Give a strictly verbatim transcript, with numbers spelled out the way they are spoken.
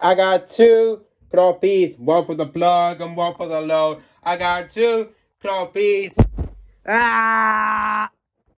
I got two keroppis. One for the plug and one for the load. I got two keroppis. Ah!